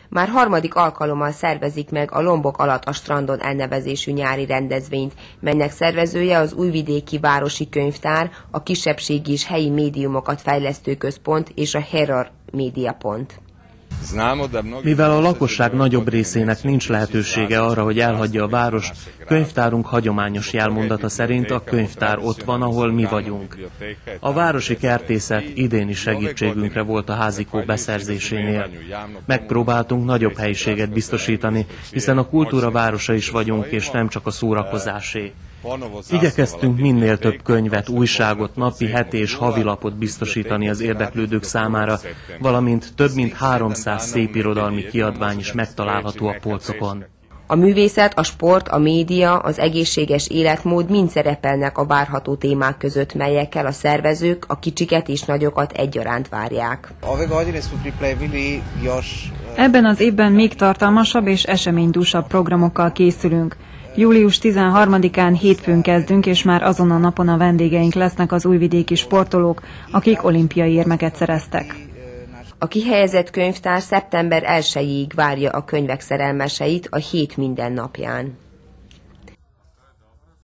Már harmadik alkalommal szervezik meg a Lombok alatt a strandon elnevezésű nyári rendezvényt, melynek szervezője az Újvidéki Városi Könyvtár, a Kisebbségi és Helyi Médiumokat Fejlesztő Központ és a Heror Médiapont. Mivel a lakosság nagyobb részének nincs lehetősége arra, hogy elhagyja a várost, könyvtárunk hagyományos jelmondata szerint a könyvtár ott van, ahol mi vagyunk. A városi kertészet idén is segítségünkre volt a házikó beszerzésénél. Megpróbáltunk nagyobb helyiséget biztosítani, hiszen a kultúra városa is vagyunk, és nem csak a szórakozásé. Igyekeztünk minél több könyvet, újságot, napi, heti és havilapot biztosítani az érdeklődők számára, valamint több mint 300 szépirodalmi kiadvány is megtalálható a polcokon. A művészet, a sport, a média, az egészséges életmód mind szerepelnek a várható témák között, melyekkel a szervezők a kicsiket és nagyokat egyaránt várják. Ebben az évben még tartalmasabb és eseménydúsabb programokkal készülünk. Július 13-án hétfőn kezdünk, és már azon a napon a vendégeink lesznek az újvidéki sportolók, akik olimpiai érmeket szereztek. A kihelyezett könyvtár szeptember 1-ig várja a könyvek szerelmeseit a hét minden napján.